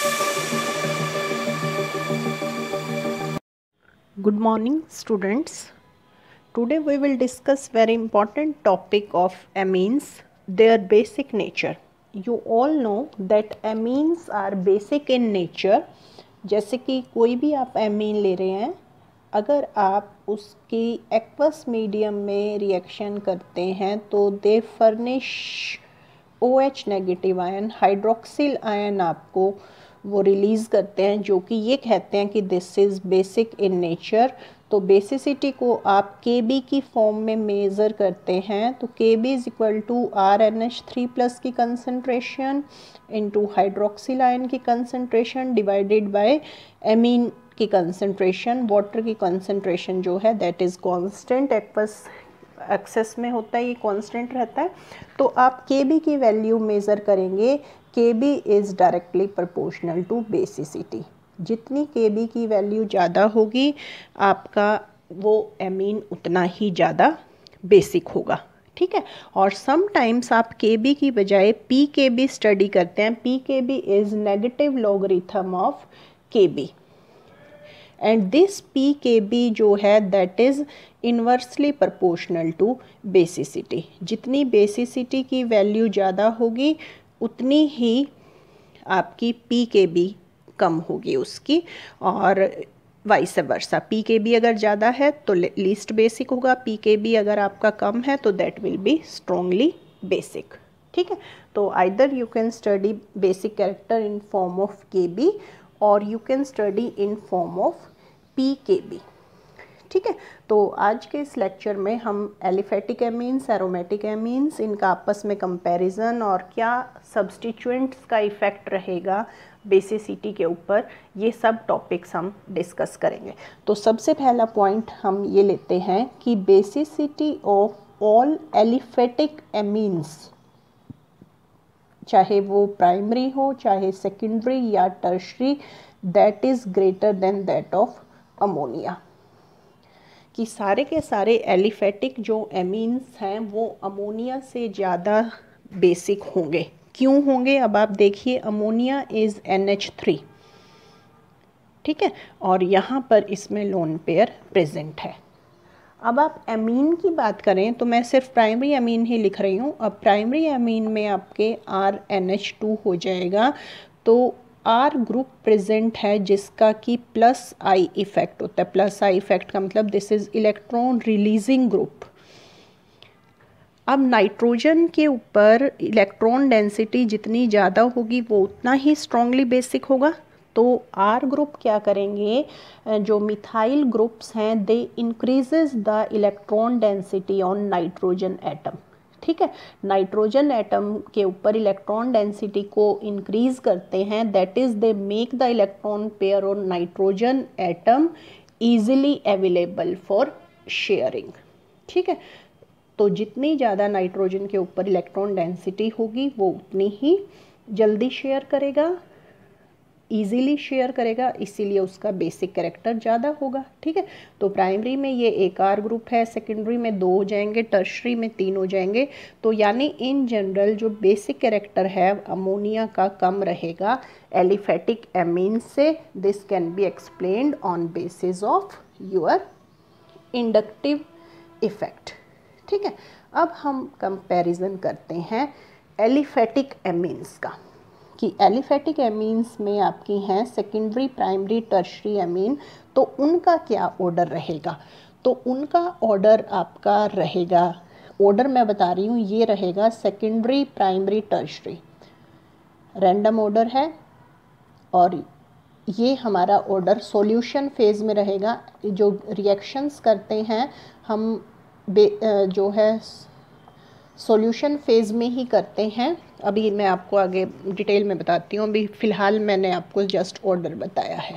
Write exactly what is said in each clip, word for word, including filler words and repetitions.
Good morning students. Today we will discuss very important topic of amines, their basic nature. You all know that amines are basic in nature. जैसे कि कोई भी आप amine ले रहे हैं, अगर आप उसकी एक्वस मीडियम में रिएक्शन करते हैं तो they furnish O H negative ion, hydroxyl ion आपको वो रिलीज़ करते हैं, जो कि ये कहते हैं कि this is basic in nature. तो बेसिसिटी को आप के बी की फॉर्म में मेज़र करते हैं, तो K B is equal to R N H three plus की कंसनट्रेशन इंटू हाइड्रोक्सिल आयन की कंसनट्रेशन डिवाइडेड बाय एमीन की कंसनट्रेशन। वाटर की कंसनट्रेशन जो है that is constant, aqueous excess में होता है, ये कांस्टेंट रहता है। तो आप के बी की वैल्यू मेज़र करेंगे, K B is directly proportional to basicity. जितनी के बी की वैल्यू ज़्यादा होगी आपका वो एमीन उतना ही ज़्यादा बेसिक होगा, ठीक है। और समटाइम्स आप के बी की बजाय पी के बी स्टडी करते हैं। P K B is negative logarithm of K B, and this P K B जो है that is inversely proportional to basicity. जितनी बेसिसिटी की वैल्यू ज़्यादा होगी उतनी ही आपकी पी के बी कम होगी उसकी, और vice versa. P K B अगर ज़्यादा है तो लीस्ट बेसिक होगा, पी के बी अगर आपका कम है तो that will be strongly basic, ठीक है। तो either you can study basic character in form of K B और you can study in form of P K B, ठीक है। तो आज के इस लेक्चर में हम एलिफेटिक एमीन्स, एरोमेटिक एमीन्स, इनका आपस में कंपैरिजन और क्या सब्स्टिट्यूएंट्स का इफ़ेक्ट रहेगा बेसिसिटी के ऊपर, ये सब टॉपिक्स हम डिस्कस करेंगे। तो सबसे पहला पॉइंट हम ये लेते हैं कि basicity of all aliphatic amines, चाहे वो प्राइमरी हो चाहे सेकेंडरी या tertiary, that is greater than that of ammonia. कि सारे के सारे एलिफेटिक जो एमीन्स हैं वो अमोनिया से ज़्यादा बेसिक होंगे। क्यों होंगे, अब आप देखिए, ammonia is N H three, ठीक है, और यहाँ पर इसमें लोन पेयर प्रेजेंट है। अब आप एमीन की बात करें तो मैं सिर्फ प्राइमरी एमीन ही लिख रही हूँ। अब प्राइमरी एमीन में आपके आर एन एच टू हो जाएगा, तो आर ग्रुप प्रेजेंट है जिसका कि प्लस आई इफेक्ट होता है। प्लस आई इफेक्ट का मतलब this is electron releasing group. अब नाइट्रोजन के ऊपर इलेक्ट्रॉन डेंसिटी जितनी ज़्यादा होगी वो उतना ही स्ट्रांगली बेसिक होगा। तो आर ग्रुप क्या करेंगे, जो मिथाइल ग्रुप्स हैं they increases the electron density on nitrogen atom, ठीक है। नाइट्रोजन एटम के ऊपर इलेक्ट्रॉन डेंसिटी को इंक्रीज करते हैं, that is they make the electron pair on nitrogen atom easily available for sharing, ठीक है। तो जितनी ज़्यादा नाइट्रोजन के ऊपर इलेक्ट्रॉन डेंसिटी होगी वो उतनी ही जल्दी शेयर करेगा, इजीली शेयर करेगा, इसीलिए उसका बेसिक कैरेक्टर ज़्यादा होगा, ठीक है। तो प्राइमरी में ये एक आर ग्रुप है, सेकेंडरी में दो हो जाएंगे, टर्शरी में तीन हो जाएंगे। तो यानी इन जनरल जो बेसिक कैरेक्टर है अमोनिया का कम रहेगा एलिफेटिक एमीन से। This can be explained on basis of your inductive effect, ठीक है। अब हम कंपैरिजन करते हैं एलिफेटिक एमीन्स का, कि एलिफेटिक एमीन्स में आपकी हैं सेकेंडरी, प्राइमरी, टर्शरी एमीन, तो उनका क्या ऑर्डर रहेगा। तो उनका ऑर्डर आपका रहेगा, ऑर्डर मैं बता रही हूँ, ये रहेगा secondary, primary, tertiary, random order है। और ये हमारा ऑर्डर सॉल्यूशन फेज़ में रहेगा। जो रिएक्शंस करते हैं हम जो है सॉल्यूशन फेज़ में ही करते हैं। अभी मैं आपको आगे डिटेल में बताती हूँ, अभी फ़िलहाल मैंने आपको जस्ट ऑर्डर बताया है।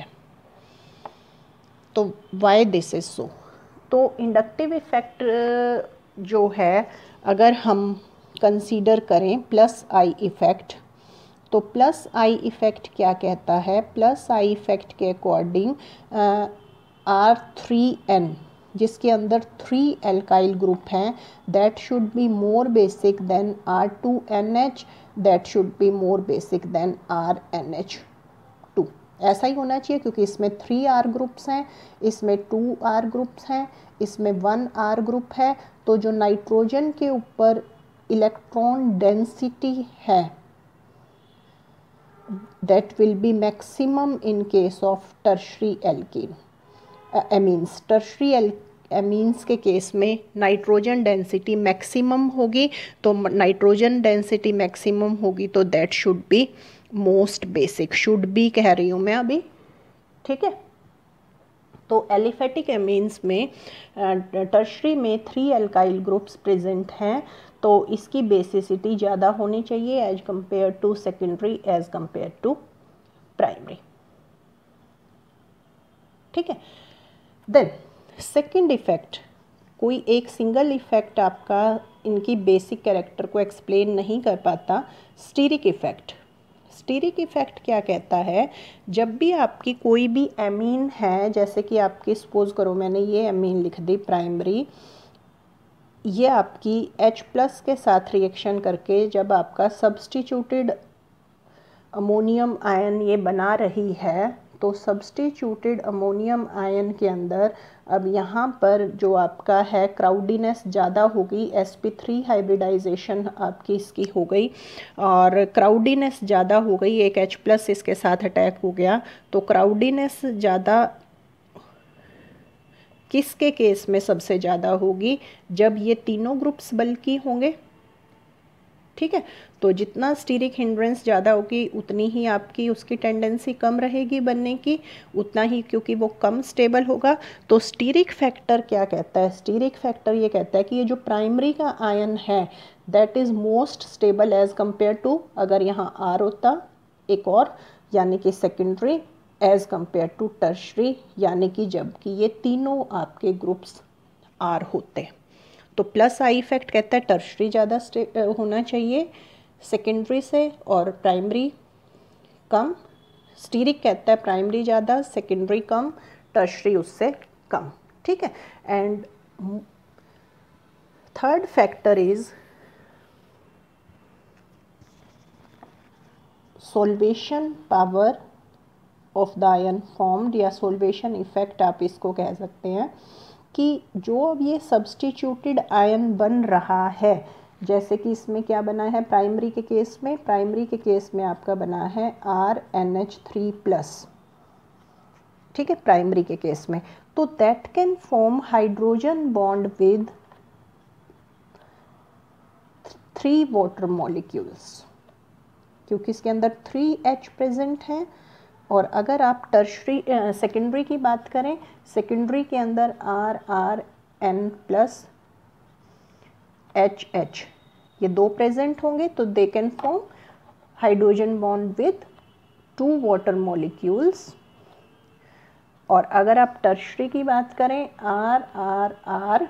तो वाई दिस इज़ सो, तो इंडक्टिव इफ़ेक्ट जो है अगर हम कंसीडर करें प्लस आई इफ़ेक्ट, तो प्लस आई इफ़ेक्ट क्या कहता है, प्लस आई इफ़ेक्ट के अकॉर्डिंग आर थ्री एन जिसके अंदर थ्री एल्काइल ग्रुप हैं that should be more basic than R two N H, that should be more basic than R N H. Two, ऐसा ही होना चाहिए क्योंकि इसमें थ्री आर ग्रुप्स हैं, इसमें टू आर ग्रुप्स हैं, इसमें वन आर ग्रुप है। तो जो नाइट्रोजन के ऊपर इलेक्ट्रॉन डेंसिटी है that will be maximum in case of tertiary alkene amines. tertiary amines के केस में नाइट्रोजन डेंसिटी मैक्सिमम होगी, तो नाइट्रोजन डेंसिटी मैक्सिमम होगी तो that should be most basic, should be कह रही हूँ मैं अभी, ठीक है। तो एलिफेटिक एमीन्स में टर्शरी में थ्री एल्काइल ग्रुप्स प्रेजेंट हैं, तो इसकी बेसिसिटी ज़्यादा होनी चाहिए as compare to secondary, as compare to primary, ठीक है। देन सेकेंड इफेक्ट, कोई एक सिंगल इफेक्ट आपका इनकी बेसिक कैरेक्टर को एक्सप्लेन नहीं कर पाता, स्टीरिक इफेक्ट। स्टीरिक इफेक्ट क्या कहता है, जब भी आपकी कोई भी एमीन है, जैसे कि आपकी सपोज करो मैंने ये एमीन लिख दी प्राइमरी, ये आपकी H प्लस के साथ रिएक्शन करके जब आपका सब्स्टिट्यूटेड अमोनियम आयन ये बना रही है, तो सब्स्टिट्यूटेड अमोनियम आयन के अंदर अब यहाँ पर जो आपका है क्राउडीनेस ज़्यादा हो गई, एस पी थ्री हाइब्रिडाइजेशन आपकी इसकी हो गई और क्राउडीनेस ज़्यादा हो गई, एक H प्लस इसके साथ अटैक हो गया, तो क्राउडीनेस ज़्यादा किसके केस में सबसे ज़्यादा होगी, जब ये तीनों ग्रुप्स बल्कि होंगे, ठीक है। तो जितना स्टीरिक हिंड्रेंस ज़्यादा होगी उतनी ही आपकी उसकी टेंडेंसी कम रहेगी बनने की, उतना ही क्योंकि वो कम स्टेबल होगा। तो स्टीरिक फैक्टर क्या कहता है, स्टीरिक फैक्टर ये कहता है कि ये जो प्राइमरी का आयन है that is most stable as compare to, अगर यहाँ आर होता एक और, यानी कि secondary, as compare to tertiary, यानी कि जबकि ये तीनों आपके ग्रुप्स आर होते। तो प्लस आई इफेक्ट कहता है टर्शरी ज़्यादा होना चाहिए सेकेंडरी से और प्राइमरी कम, स्टीरिक कहता है प्राइमरी ज़्यादा सेकेंडरी कम, टर्शरी उससे कम, ठीक है। And third factor is solvation power of the ion formed, या सोल्वेशन इफेक्ट आप इसको कह सकते हैं, कि जो अब ये सब्स्टिट्यूटेड आयन बन रहा है, जैसे कि इसमें क्या बना है प्राइमरी के केस में, प्राइमरी के केस में आपका बना है R N H three plus, ठीक है, प्राइमरी के केस में, तो that can form hydrogen bond with three water molecules, क्योंकि इसके अंदर थ्री एच प्रेजेंट है। और अगर आप टर्शरी सेकेंडरी की बात करें, सेकेंडरी के अंदर R R N plus H H ये दो प्रेजेंट होंगे, तो they can form hydrogen bond with two water molecules. और अगर आप टर्शरी की बात करें, आर आर आर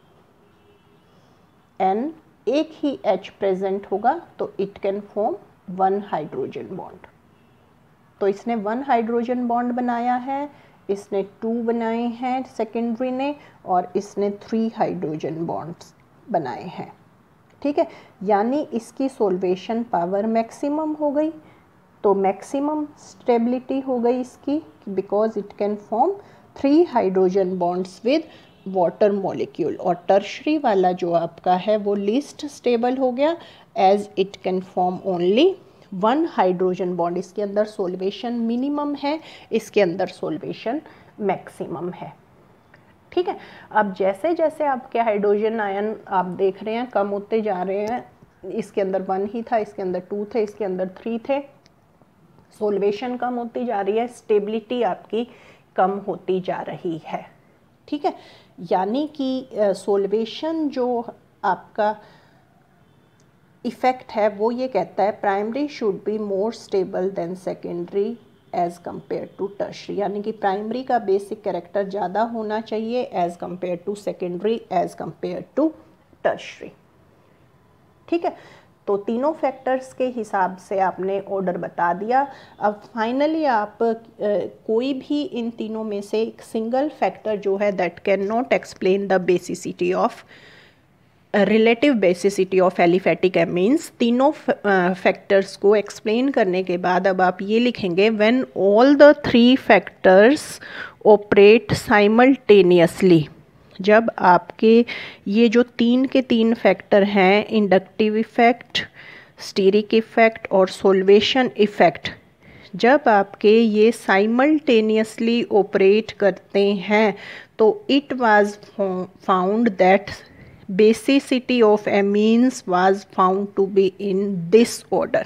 एन एक ही एच प्रेजेंट होगा, तो it can form one hydrogen bond. तो इसने वन हाइड्रोजन बॉन्ड बनाया है, इसने टू बनाए हैं सेकेंडरी ने, और इसने थ्री हाइड्रोजन बॉन्ड्स बनाए हैं, ठीक है। यानी इसकी सोल्वेशन पावर मैक्सिमम हो गई, तो मैक्सिमम स्टेबिलिटी हो गई इसकी, because it can form three hydrogen bonds with water molecule. और टर्शरी वाला जो आपका है वो लीस्ट स्टेबल हो गया, as it can form only one hydrogen bond. इसके अंदर सोल्वेशन मिनिमम है, इसके अंदर सोल्वेशन मैक्सिमम है, ठीक है। अब जैसे जैसे आपके हाइड्रोजन आयन आप देख रहे हैं कम होते जा रहे हैं, इसके अंदर वन ही था, इसके अंदर टू थे, इसके अंदर थ्री थे, सोल्वेशन कम होती जा रही है, स्टेबिलिटी आपकी कम होती जा रही है, ठीक है। यानी कि सोल्वेशन जो आपका इफेक्ट है वो ये कहता है primary should be more stable than secondary as compare to tertiary, यानी कि प्राइमरी का बेसिक कैरेक्टर ज़्यादा होना चाहिए as compare to secondary, as compare to tertiary, ठीक है। तो तीनों फैक्टर्स के हिसाब से आपने ऑर्डर बता दिया। अब फाइनली आप आ, कोई भी इन तीनों में से एक सिंगल फैक्टर जो है that can not explain the basicity of relative basicity of aliphatic amines, तीनों फैक्टर्स को एक्सप्लेन करने के बाद अब आप ये लिखेंगे when all the three factors operate simultaneously. जब आपके ये जो तीन के तीन फैक्टर हैं, इंडक्टिव इफेक्ट, स्टीरिक इफेक्ट और सोल्वेशन इफेक्ट, जब आपके ये साइमल्टेनियसली ऑपरेट करते हैं तो it was found that basicity of amines was found to be in this order.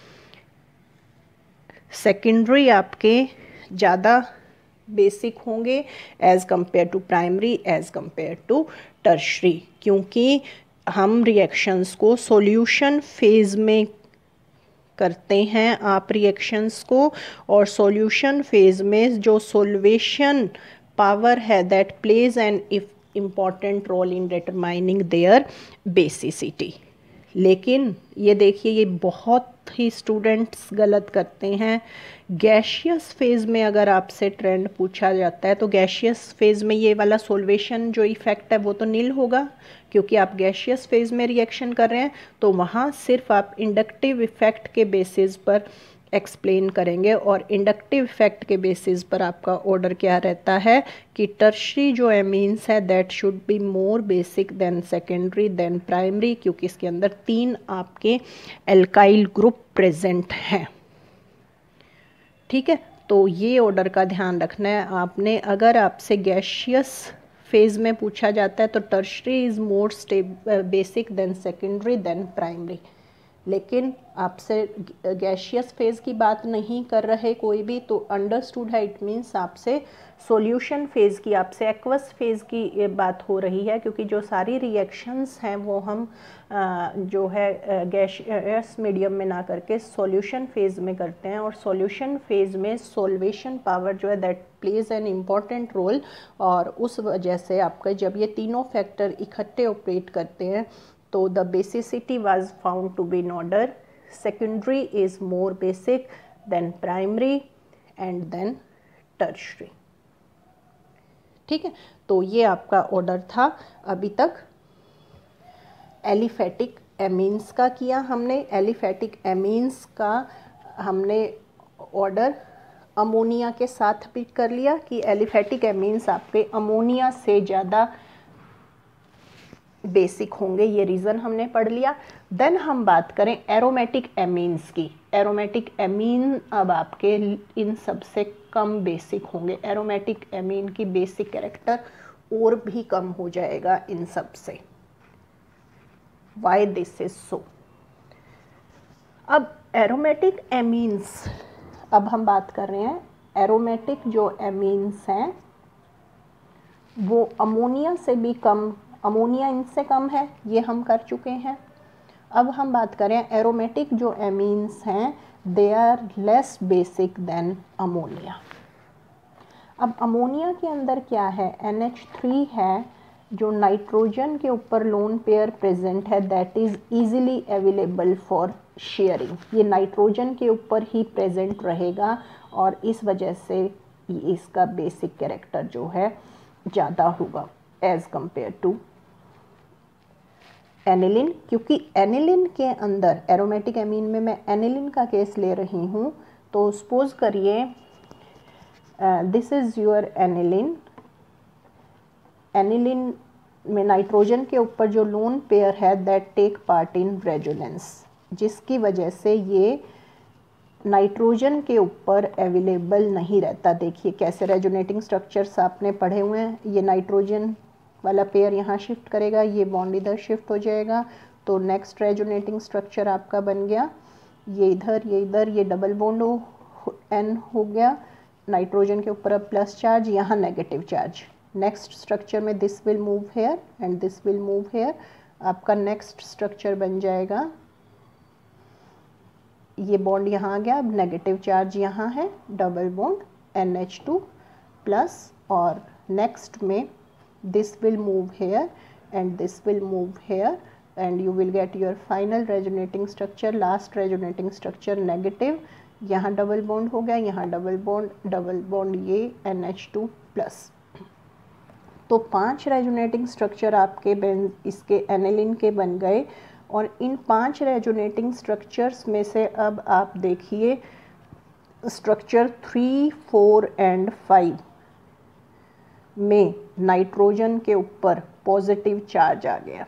Secondary आपके ज़्यादा बेसिक होंगे as compare to primary, as compare to tertiary, क्योंकि हम रिएक्शंस को सॉल्यूशन फेज में करते हैं आप रिएक्शंस को, और सॉल्यूशन फेज में जो सॉल्वेशन पावर है that plays an if important role in determining their basicity. लेकिन ये देखिए, ये बहुत ही स्टूडेंट्स गलत करते हैं। गैशियस फेज़ में अगर आपसे ट्रेंड पूछा जाता है तो गैशियस फेज़ में ये वाला सोल्वेशन जो इफ़ेक्ट है वो तो नील होगा, क्योंकि आप गैशियस फेज़ में रिएक्शन कर रहे हैं, तो वहाँ सिर्फ आप इंडक्टिव इफ़ेक्ट के बेसिस पर एक्सप्लेन करेंगे, और इंडक्टिव इफेक्ट के बेसिस पर आपका ऑर्डर क्या रहता है कि टर्शरी जो एमीन्स है that should be more basic than secondary than primary, क्योंकि इसके अंदर तीन आपके एल्काइल ग्रुप प्रेजेंट हैं। ठीक है, तो ये ऑर्डर का ध्यान रखना है आपने। अगर आपसे गैशियस फेज़ में पूछा जाता है तो tertiary is more basic than secondary than primary, लेकिन आपसे गैशियस फेज़ की बात नहीं कर रहे कोई भी, तो अंडरस्टूड है, इट मीन्स आपसे सॉल्यूशन फेज़ की, आपसे एक्वस फेज़ की बात हो रही है, क्योंकि जो सारी रिएक्शंस हैं वो हम आ, जो है गैशियस मीडियम में ना करके सॉल्यूशन फेज़ में करते हैं, और सॉल्यूशन फेज़ में सॉल्वेशन पावर जो है that plays an important role, और उस वजह से आपका जब ये तीनों फैक्टर इकट्ठे ऑपरेट करते हैं तो the basicity was found to be in order. Secondary is more basic than primary and then tertiary. ठीक है, तो ये आपका ऑर्डर था। अभी तक एलिफेटिक एमीन्स का किया हमने। एलिफेटिक एमीन्स का हमने ऑर्डर अमोनिया के साथ भी कर लिया कि एलिफेटिक एमीन्स आपके अमोनिया से ज़्यादा बेसिक होंगे, ये रीज़न हमने पढ़ लिया। देन हम बात करें एरोमेटिक एमीन्स की। एरोमेटिक एमीन अब आपके इन सबसे कम बेसिक होंगे। एरोमेटिक एमीन की बेसिक कैरेक्टर और भी कम हो जाएगा इन सब से। Why this is so? अब एरोमेटिक एमीन्स, अब हम बात कर रहे हैं एरोमेटिक जो एमीन्स हैं वो अमोनिया से भी कम, अमोनिया इनसे कम है, ये हम कर चुके हैं। अब हम बात करें एरोमेटिक जो एमीन्स हैं they are less basic than ammonia. अब अमोनिया के अंदर क्या है, एन एच थ्री है जो नाइट्रोजन के ऊपर लोन पेयर प्रेजेंट है that is easily available for sharing. ये नाइट्रोजन के ऊपर ही प्रेजेंट रहेगा और इस वजह से इसका बेसिक कैरेक्टर जो है ज़्यादा होगा एज कंपेयर टू एनिलिन, क्योंकि एनिलिन के अंदर एरोमेटिक एमीन में मैं एनिलिन का केस ले रही हूँ। तो सपोज करिए this is your aniline. Aniline में नाइट्रोजन के ऊपर जो लोन पेयर है that take part in resonance, जिसकी वजह से ये नाइट्रोजन के ऊपर अवेलेबल नहीं रहता। देखिए कैसे रेजोनेटिंग स्ट्रक्चर्स आपने पढ़े हुए हैं। ये नाइट्रोजन वाला पेयर यहाँ शिफ्ट करेगा, ये बॉन्ड इधर शिफ्ट हो जाएगा, तो नेक्स्ट रेजोनेटिंग स्ट्रक्चर आपका बन गया ये इधर, ये इधर, ये डबल बॉन्ड हो एन हो गया। नाइट्रोजन के ऊपर अब प्लस चार्ज, यहाँ नेगेटिव चार्ज। नेक्स्ट स्ट्रक्चर में this will move here and this will move here. आपका नेक्स्ट स्ट्रक्चर बन जाएगा, ये बॉन्ड यहाँ आ गया, अब नेगेटिव चार्ज यहाँ है, double bond N H two plus, और नेक्स्ट में this will move here and this will move here and you will get your final resonating structure, last resonating structure negative। यहाँ double bond हो गया, यहाँ double bond, double bond ये N H two plus. तो पांच resonating structure आपके बेन इसके एनिलिन के बन गए। और इन पांच रेजोनेटिंग स्ट्रक्चर्स में से अब आप देखिए structure three four and five में नाइट्रोजन के ऊपर पॉजिटिव चार्ज आ गया,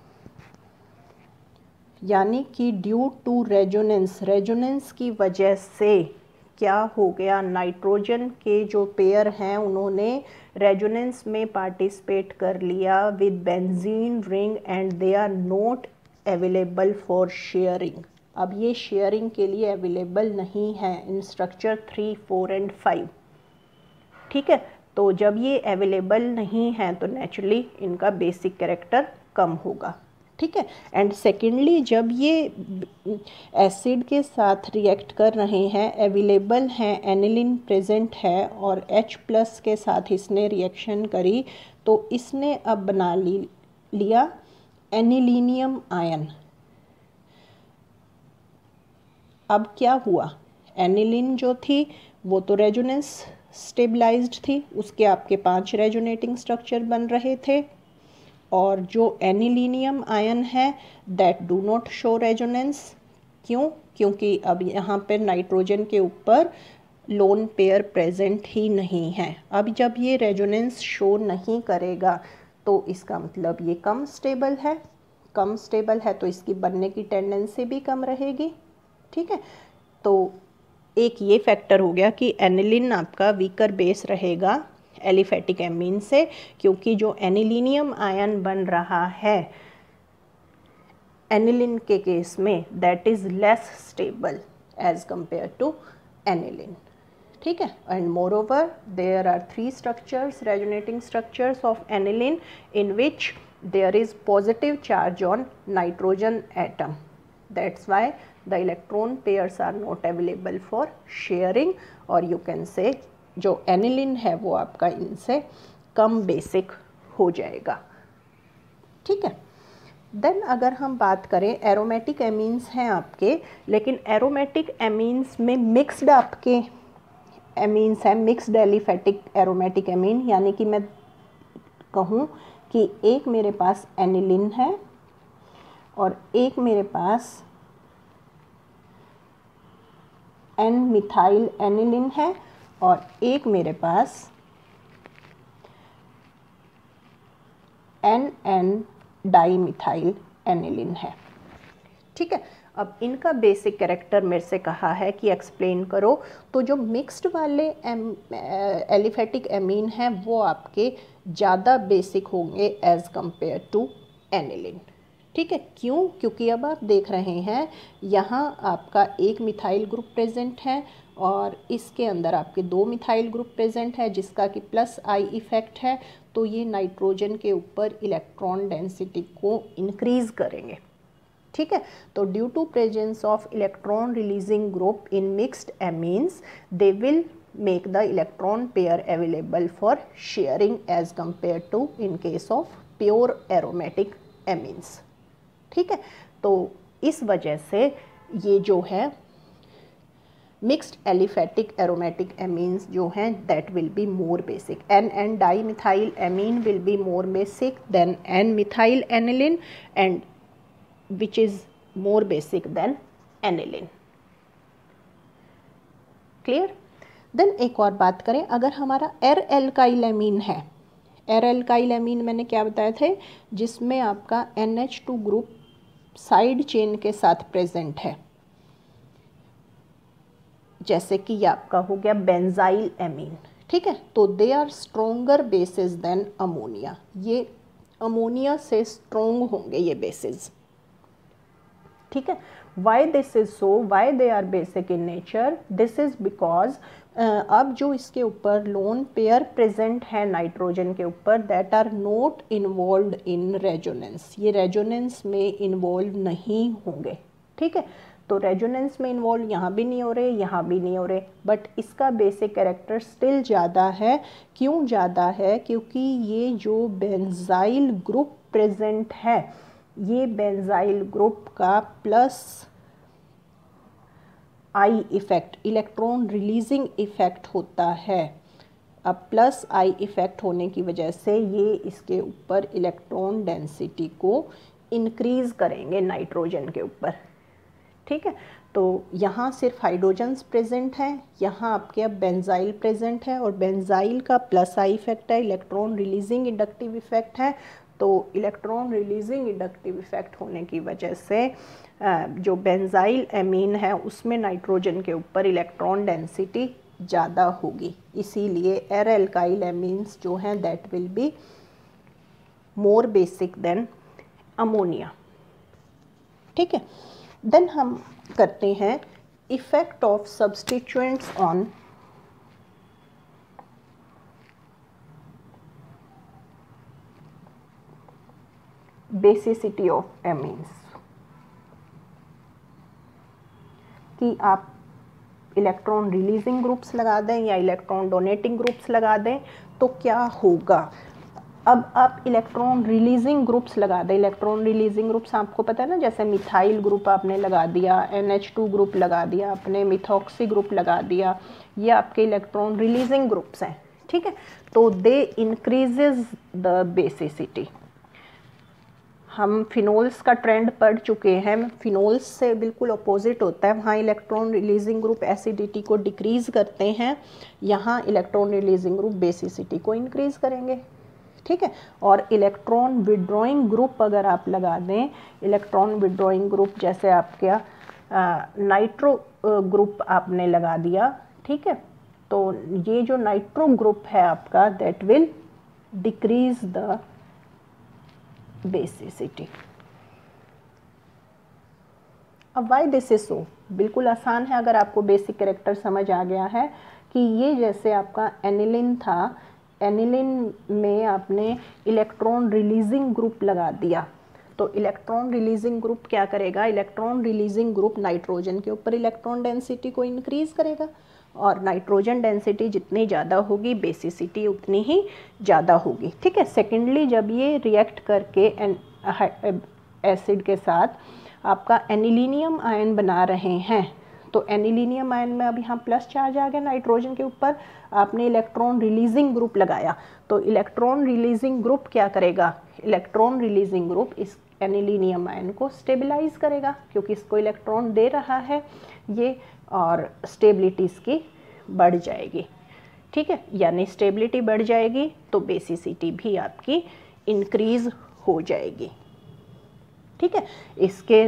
यानी कि ड्यू टू रेजोनेंस, रेजोनेंस की वजह से क्या हो गया, नाइट्रोजन के जो पेयर हैं उन्होंने रेजोनेंस में पार्टिसिपेट कर लिया with benzene ring and they are not available for sharing. अब ये शेयरिंग के लिए अवेलेबल नहीं है in structure three four and five. ठीक है, तो जब ये अवेलेबल नहीं है तो नेचुरली इनका बेसिक कैरेक्टर कम होगा। ठीक है, एंड सेकेंडली जब ये एसिड के साथ रिएक्ट कर रहे हैं, अवेलेबल हैं, एनिलिन प्रेजेंट है और H प्लस के साथ इसने रिएक्शन करी, तो इसने अब बना ली लिया एनिलीनियम आयन। अब क्या हुआ, एनिलिन जो थी वो तो रेजोनेंस स्टेबलाइज्ड थी, उसके आपके पांच रेजोनेटिंग स्ट्रक्चर बन रहे थे, और जो एनिलीनियम आयन है that do not show resonance. क्यों? क्योंकि अब यहाँ पर नाइट्रोजन के ऊपर लोन पेयर प्रेजेंट ही नहीं है। अब जब ये रेजोनेंस शो नहीं करेगा तो इसका मतलब ये कम स्टेबल है, कम स्टेबल है तो इसकी बनने की टेंडेंसी भी कम रहेगी। ठीक है, तो एक ये फैक्टर हो गया कि एनिलिन आपका वीकर बेस रहेगा एलिफेटिक एमीन से, क्योंकि जो एनिलीनियम आयन बन रहा है एनिलिन के केस में that is less stable as compare to aniline. ठीक है, and moreover there are three structures, resonating structures of aniline in which there is positive charge on nitrogen atom. That's why the electron pairs are not available for sharing, और you can say जो aniline है वो आपका इनसे कम basic हो जाएगा। ठीक है, देन अगर हम बात करें एरोमेटिक एमीन्स हैं आपके, लेकिन एरोमेटिक एमीन्स में मिक्स्ड आपके एमीन्स हैं, मिक्स्ड एलिफेटिक एरोमेटिक एमीन, यानी कि मैं कहूँ कि एक मेरे पास एनिलिन है और एक मेरे पास एन मिथाइल एनिलिन है और एक मेरे पास N N di methyl aniline है। ठीक है, अब इनका बेसिक कैरेक्टर मेरे से कहा है कि एक्सप्लेन करो, तो जो मिक्स्ड वाले एम एलिफेटिक एमीन हैं वो आपके ज़्यादा बेसिक होंगे एज कंपेयर टू एनिलिन। ठीक है, क्यों? क्योंकि अब आप देख रहे हैं यहाँ आपका एक मिथाइल ग्रुप प्रेजेंट है और इसके अंदर आपके दो मिथाइल ग्रुप प्रेजेंट है जिसका कि प्लस आई इफेक्ट है, तो ये नाइट्रोजन के ऊपर इलेक्ट्रॉन डेंसिटी को इंक्रीज करेंगे। ठीक है, तो due to presence of electron releasing group in mixed amines they will make the electron pair available for sharing as compared to in case of pure aromatic amines। ठीक है, तो इस वजह से ये जो है मिक्स्ड एलिफेटिक एरोमेटिक एमीन्स जो हैं that will be more basic. N N die methyl amine will be more basic than N methyl aniline and which is more basic than aniline. Clear? Then एक और बात करें, अगर हमारा एर alkyl amine है, एर एल्काइल एमीन मैंने क्या बताया थे, जिसमें आपका N H two group side chain के साथ प्रेजेंट है, जैसे कि ये आपका हो गया बेंजाइल एमीन। ठीक है, तो they are stronger bases than ammonia, ये अमोनिया से स्ट्रोंग होंगे ये बेसिस। ठीक है, why this is so, why they are basic in nature, this is because अब जो इसके ऊपर लोन पेयर प्रेजेंट है नाइट्रोजन के ऊपर that are not involved in resonance, ये रेजोनेंस में इन्वॉल्व नहीं होंगे। ठीक है, तो रेजोनेंस में इन्वॉल्व यहाँ भी नहीं हो रहे, यहाँ भी नहीं हो रहे, बट इसका बेसिक कैरेक्टर स्टिल ज़्यादा है। क्यों ज़्यादा है? क्योंकि ये जो बेंजाइल ग्रुप प्रेजेंट है, ये बेंजाइल ग्रुप का plus I effect, electron releasing effect होता है अब प्लस आई इफ़ेक्ट होने की वजह से ये इसके ऊपर इलेक्ट्रॉन डेंसिटी को इंक्रीज़ करेंगे नाइट्रोजन के ऊपर, ठीक है। तो यहाँ सिर्फ हाइड्रोजन्स प्रेजेंट हैं, यहाँ आपके अब बेंजाइल प्रेजेंट है और बेंजाइल का प्लस आई इफेक्ट है, इलेक्ट्रॉन रिलीजिंग इंडक्टिव इफेक्ट है। तो इलेक्ट्रॉन रिलीजिंग इंडक्टिव इफेक्ट होने की वजह से जो बेंजाइल एमीन है उसमें नाइट्रोजन के ऊपर इलेक्ट्रॉन डेंसिटी ज़्यादा होगी, इसीलिए एर एल्काइल एमीन्स जो हैं that will be more basic than ammonia, ठीक है। देन हम करते हैं effect of substituents on basicity of amines, कि आप इलेक्ट्रॉन रिलीजिंग ग्रुप्स लगा दें या इलेक्ट्रॉन डोनेटिंग ग्रुप्स लगा दें तो क्या होगा। अब आप इलेक्ट्रॉन रिलीजिंग ग्रुप्स लगा दें, इलेक्ट्रॉन रिलीजिंग ग्रुप्स आपको पता है ना, जैसे मिथाइल ग्रुप आपने लगा दिया, एन एच टू ग्रुप लगा दिया आपने, मिथॉक्सी ग्रुप लगा दिया, ये आपके इलेक्ट्रॉन रिलीजिंग ग्रुप्स हैं, ठीक है। तो दे इंक्रीजेज द बेसिसिटी। हम फिनोल्स का ट्रेंड पढ़ चुके हैं, फिनोल्स से बिल्कुल अपोजिट होता है, वहाँ इलेक्ट्रॉन रिलीजिंग ग्रुप एसिडिटी को डिक्रीज़ करते हैं, यहाँ इलेक्ट्रॉन रिलीजिंग ग्रुप बेसिसिटी को इंक्रीज़ करेंगे, ठीक है। और इलेक्ट्रॉन विड्रॉइंग ग्रुप अगर आप लगा दें, इलेक्ट्रॉन विड्रॉइंग ग्रुप जैसे आपके नाइट्रो ग्रुप आपने लगा दिया, ठीक है, तो ये जो नाइट्रो ग्रुप है आपका that will decrease the basicity. अब वाई दिस इज सो, बिल्कुल आसान है अगर आपको बेसिक कैरेक्टर समझ आ गया है कि ये जैसे आपका एनिलिन था, एनिलिन में आपने इलेक्ट्रॉन रिलीजिंग ग्रुप लगा दिया, तो इलेक्ट्रॉन रिलीजिंग ग्रुप क्या करेगा, इलेक्ट्रॉन रिलीजिंग ग्रुप नाइट्रोजन के ऊपर इलेक्ट्रॉन डेंसिटी को इंक्रीज करेगा, और नाइट्रोजन डेंसिटी जितनी ज़्यादा होगी बेसिसिटी उतनी ही ज़्यादा होगी, ठीक है। सेकेंडली जब ये रिएक्ट करके एसिड के साथ आपका एनिलीनियम आयन बना रहे हैं, तो एनिलीनियम आयन में अब यहाँ प्लस चार्ज आ गया नाइट्रोजन के ऊपर, आपने इलेक्ट्रॉन रिलीजिंग ग्रुप लगाया, तो इलेक्ट्रॉन रिलीजिंग ग्रुप क्या करेगा, इलेक्ट्रॉन रिलीजिंग ग्रुप इस एनिलीनियम आयन को स्टेबलाइज करेगा, क्योंकि इसको इलेक्ट्रॉन दे रहा है ये, और स्टेबिलिटी इसकी बढ़ जाएगी, ठीक है, यानी स्टेबिलिटी बढ़ जाएगी तो बेसिसिटी भी आपकी इंक्रीज हो जाएगी, ठीक है। इसके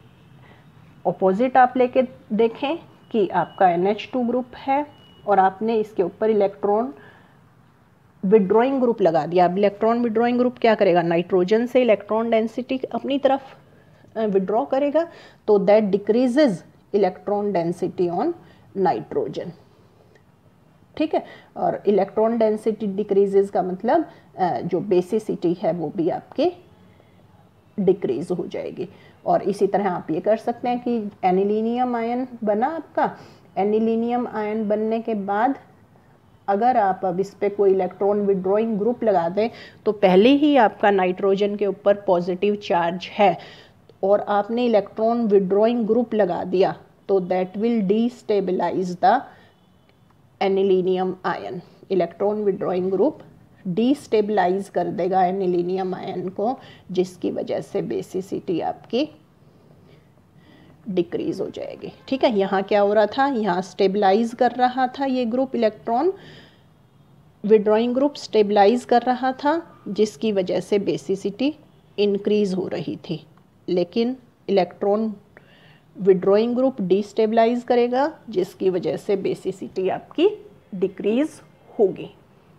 ऑपोजिट आप लेके देखें कि आपका एन एच टू ग्रुप है और आपने इसके ऊपर इलेक्ट्रॉन विड्रॉइंग ग्रुप लगा दिया। अब इलेक्ट्रॉन विड्रॉइंग ग्रुप क्या करेगा, नाइट्रोजन से इलेक्ट्रॉन डेंसिटी अपनी तरफ विड्रॉ करेगा, तो that decreases electron density on nitrogen, ठीक है। और इलेक्ट्रॉन डेंसिटी डिक्रीजेज का मतलब जो बेसिसिटी है वो भी आपके डिक्रीज हो जाएगी। और इसी तरह आप ये कर सकते हैं कि एनिलीनियम आयन बना आपका, एनिलीनियम आयन बनने के बाद अगर आप अब इस पर कोई इलेक्ट्रॉन विड्रॉइंग ग्रुप लगा दें तो पहले ही आपका नाइट्रोजन के ऊपर पॉजिटिव चार्ज है और आपने इलेक्ट्रॉन विड्रॉइंग ग्रुप लगा दिया, तो that will destabilise the anilinium ion. Electron withdrawing group destabilise कर देगा एनिलीनियम आयन को, जिसकी वजह से बेसिसिटी आपकी डिक्रीज हो जाएगी, ठीक है। यहाँ क्या हो रहा था, यहाँ स्टेबलाइज कर रहा था ये group, electron withdrawing group stabilise कर रहा था, जिसकी वजह से बेसिसिटी इंक्रीज हो रही थी, लेकिन इलेक्ट्रॉन विड्रॉइंग ग्रुप डीस्टेबलाइज करेगा, जिसकी वजह से बेसिसिटी आपकी डिक्रीज होगी,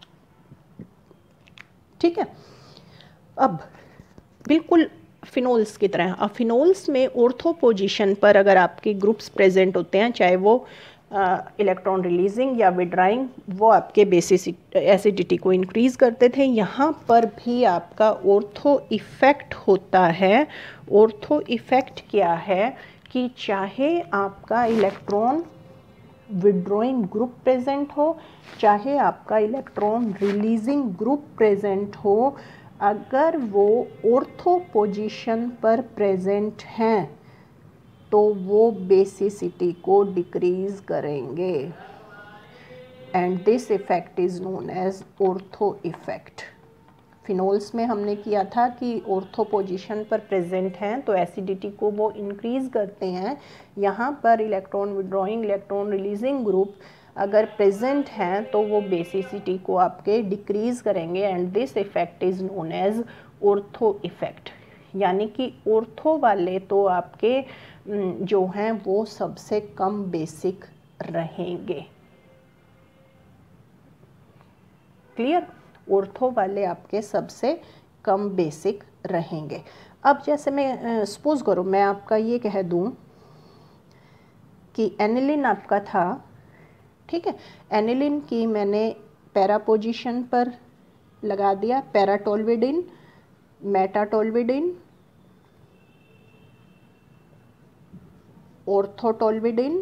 ठीक है। अब बिल्कुल फिनोल्स की तरह, अब फिनोल्स में ऑर्थो पोजीशन पर अगर आपके ग्रुप्स प्रेजेंट होते हैं, चाहे वो इलेक्ट्रॉन रिलीजिंग या विड्राइंग, वो आपके बेसिसिटी एसिडिटी को इंक्रीज करते थे। यहाँ पर भी आपका ऑर्थो इफेक्ट होता है। ऑर्थो इफेक्ट क्या है कि चाहे आपका इलेक्ट्रॉन विड्रॉइंग ग्रुप प्रेजेंट हो, चाहे आपका इलेक्ट्रॉन रिलीजिंग ग्रुप प्रेजेंट हो, अगर वो ऑर्थो पोजीशन पर प्रेजेंट हैं तो वो बेसिसिटी को डिक्रीज करेंगे। And this effect is known as ortho effect. Phenols में हमने किया था कि ऑर्थो पोजीशन पर प्रेजेंट हैं तो एसिडिटी को वो इंक्रीज़ करते हैं। यहाँ पर electron withdrawing electron releasing group अगर प्रेजेंट हैं तो वो बेसिसिटी को आपके डिक्रीज़ करेंगे and this effect is known as ortho effect. यानी कि ऑर्थो वाले तो आपके जो हैं वो सबसे कम बेसिक रहेंगे। क्लियर? ऑर्थो वाले आपके सबसे कम बेसिक रहेंगे। अब जैसे मैं सपोज करो मैं आपका ये कह दूं कि एनिलिन आपका था, ठीक है, एनिलिन की मैंने पैरा पोजीशन पर लगा दिया पैराटोल्विडिन, मेटाटोल्विडिन, ऑर्थोटोल्विडिन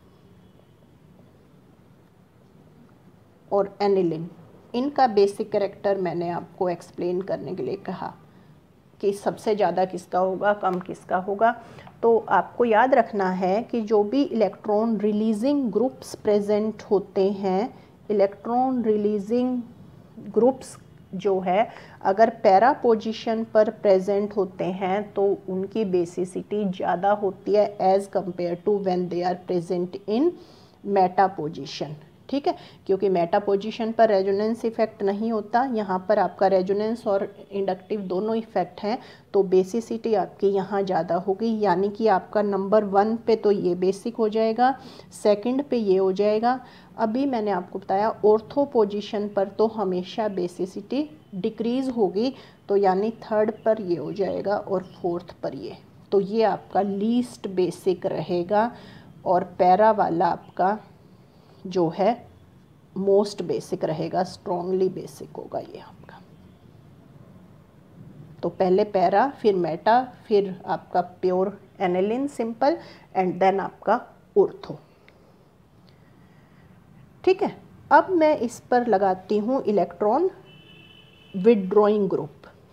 और एनिलिन। इनका बेसिक कैरेक्टर मैंने आपको एक्सप्लेन करने के लिए कहा कि सबसे ज़्यादा किसका होगा, कम किसका होगा। तो आपको याद रखना है कि जो भी इलेक्ट्रॉन रिलीजिंग ग्रुप्स प्रेजेंट होते हैं, इलेक्ट्रॉन रिलीजिंग ग्रुप्स जो है अगर पैरा पोजीशन पर प्रेजेंट होते हैं तो उनकी बेसिसिटी ज़्यादा होती है as compare to when they are present in meta position. ठीक है, क्योंकि मेटा पोजीशन पर रेजोनेंस इफेक्ट नहीं होता, यहाँ पर आपका रेजोनेंस और इंडक्टिव दोनों इफेक्ट हैं, तो बेसिसिटी आपकी यहाँ ज़्यादा होगी। यानी कि आपका नंबर वन पे तो ये बेसिक हो जाएगा, सेकंड पे ये हो जाएगा। अभी मैंने आपको बताया ऑर्थो पोजीशन पर तो हमेशा बेसिसिटी डिक्रीज़ होगी, तो यानी थर्ड पर ये हो जाएगा और फोर्थ पर ये, तो ये आपका लीस्ट बेसिक रहेगा और पैरा वाला आपका जो है मोस्ट बेसिक रहेगा, स्ट्रॉन्गली बेसिक होगा ये आपका। तो पहले पैरा, फिर मेटा, फिर आपका pure aniline simple and then आपका ऑर्थो। ठीक है, अब मैं इस पर लगाती हूँ electron withdrawing group.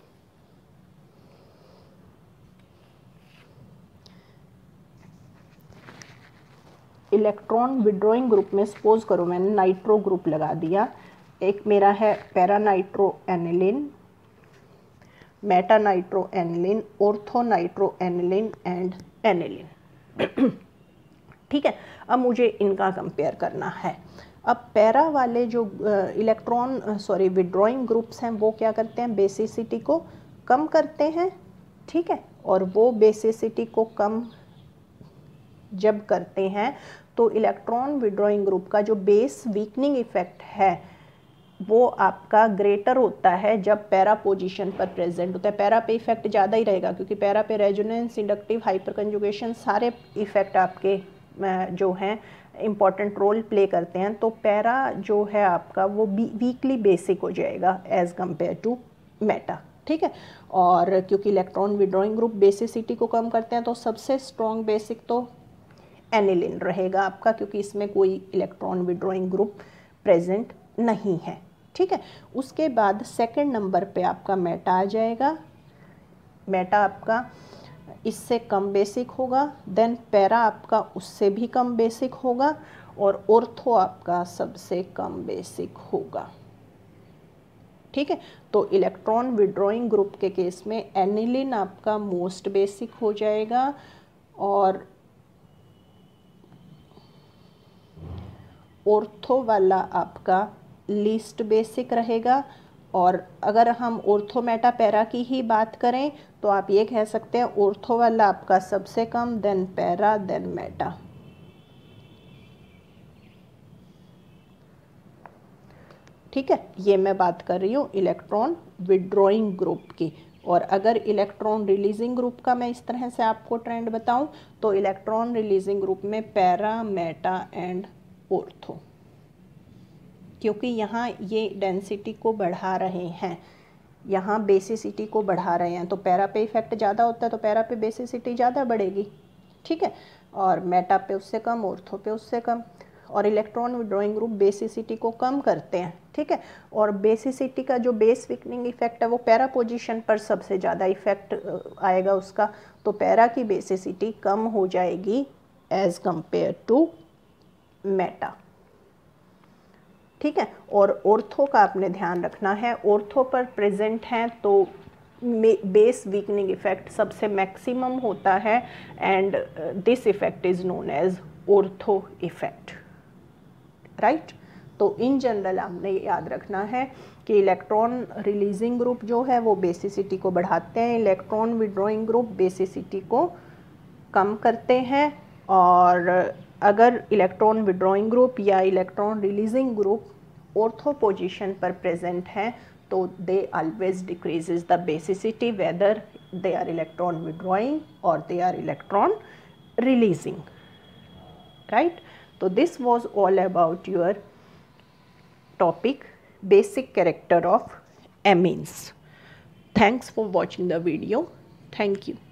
Electron withdrawing group में सपोज करो मैंने नाइट्रो ग्रुप लगा दिया। एक मेरा है para nitro aniline, meta nitro aniline, ortho nitro aniline and aniline. ठीक है, अब मुझे इनका कंपेयर करना है। अब पैरा वाले जो इलेक्ट्रॉन सॉरी विड्रॉइंग ग्रुप्स हैं वो क्या करते हैं, बेसिसिटी को कम करते हैं। ठीक है, और वो बेसिसिटी को कम जब करते हैं तो इलेक्ट्रॉन विड्रॉइंग ग्रुप का जो बेस वीकनिंग इफेक्ट है वो आपका ग्रेटर होता है जब पैरा पोजीशन पर प्रेजेंट होता है। पैरा पे इफेक्ट ज़्यादा ही रहेगा क्योंकि पैरा पे रेजोनेंस, इंडक्टिव, हाइपर कंजुगेशन सारे इफेक्ट आपके जो हैं इम्पॉर्टेंट रोल प्ले करते हैं। तो पैरा जो है आपका वो वीकली बेसिक हो जाएगा एज कंपेयर टू मेटा। ठीक है, और क्योंकि इलेक्ट्रॉन विड्रॉइंग ग्रुप बेसिसिटी को कम करते हैं तो सबसे स्ट्रॉन्ग बेसिक तो एनिलिन रहेगा आपका, क्योंकि इसमें कोई इलेक्ट्रॉन विड्रॉइंग ग्रुप प्रेजेंट नहीं है। ठीक है, उसके बाद सेकंड नंबर पे आपका मेटा आ जाएगा। मेटा आपका इससे कम बेसिक होगा, देन पैरा आपका उससे भी कम बेसिक होगा और ऑर्थो आपका सबसे कम बेसिक होगा। ठीक है, तो इलेक्ट्रॉन विड्रॉइंग ग्रुप के केस में एनिलिन आपका मोस्ट बेसिक हो जाएगा और ऑर्थो वाला आपका लीस्ट बेसिक रहेगा। और अगर हम ऑर्थो मेटा पैरा की ही बात करें तो आप ये कह सकते हैं ऑर्थो वाला आपका सबसे कम, देन पैरा, देन मेटा। ठीक है, ये मैं बात कर रही हूँ इलेक्ट्रॉन विड्रॉइंग ग्रुप की। और अगर इलेक्ट्रॉन रिलीजिंग ग्रुप का मैं इस तरह से आपको ट्रेंड बताऊं तो इलेक्ट्रॉन रिलीजिंग ग्रुप में पैरा, मेटा एंड ऑर्थो, क्योंकि यहाँ ये डेंसिटी को बढ़ा रहे हैं, यहाँ बेसिसिटी को बढ़ा रहे हैं, तो पैरा पे इफेक्ट ज़्यादा होता है तो पैरा पे बेसिसिटी ज़्यादा बढ़ेगी। ठीक है, और मेटा पे उससे कम, ऑर्थो पे उससे कम। और इलेक्ट्रॉन विड्रॉइंग ग्रुप बेसिसिटी को कम करते हैं। ठीक है, और बेसिसिटी का जो बेस वीकनिंग इफेक्ट है वो पैरा पोजीशन पर सबसे ज़्यादा इफेक्ट आएगा उसका, तो पैरा की बेसिसिटी कम हो जाएगी एज कंपेयर टू मेटा। ठीक है। और ऑर्थो का आपने ध्यान रखना है, ऑर्थो पर प्रेजेंट हैं तो बेस वीकनिंग इफेक्ट सबसे मैक्सिमम होता है and this effect is known as ortho effect, right. तो इन जनरल हमने याद रखना है कि इलेक्ट्रॉन रिलीजिंग ग्रुप जो है वो बेसिसिटी को बढ़ाते हैं, इलेक्ट्रॉन विड्रॉइंग ग्रुप बेसिसिटी को कम करते हैं, और अगर इलेक्ट्रॉन विड्रॉइंग ग्रुप या electron releasing group ortho position पर प्रेजेंट हैं तो they always decreases the basicity whether they are electron withdrawing और they are electron releasing, right. तो this was all about your topic basic character of amines. Thanks for watching the video. Thank you.